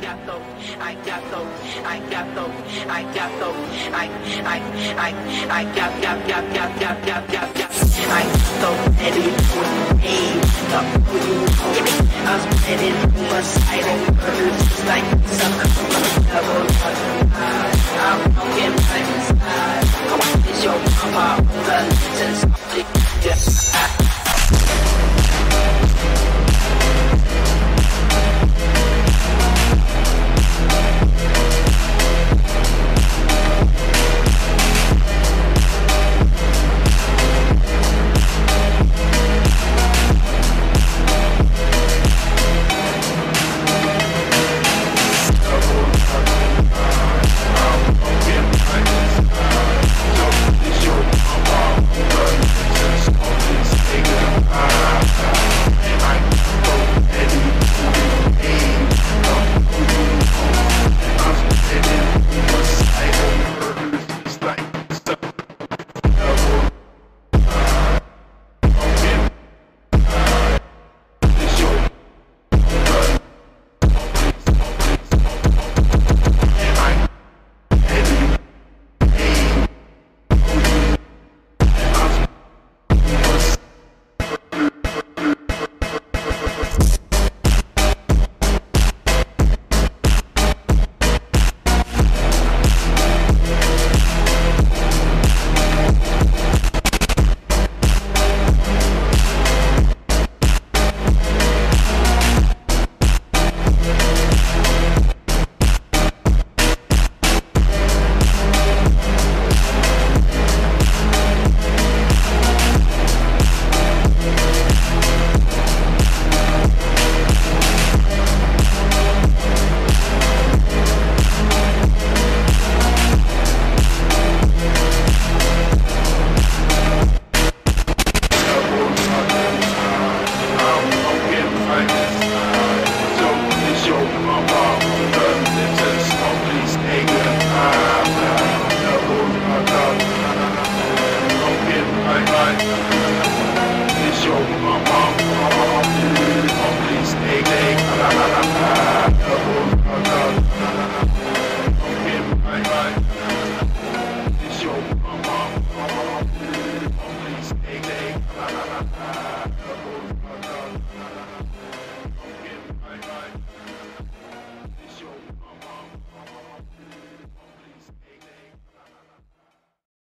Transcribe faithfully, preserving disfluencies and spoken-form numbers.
got those, I got those, I got those, I got those, I, I, I, I got, got, got, got, got, got, got, got, I got those ready for me, up for you, I was ready for my side and birds, just like something from the devil, I'm broken by inside, it's your mama.